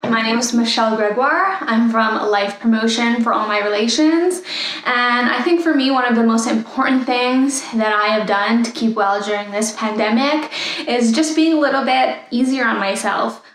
My name is Michelle Gregoire. I'm from Life Promotion for All My Relations, and I think for me one of the most important things that I have done to keep well during this pandemic is just being a little bit easier on myself.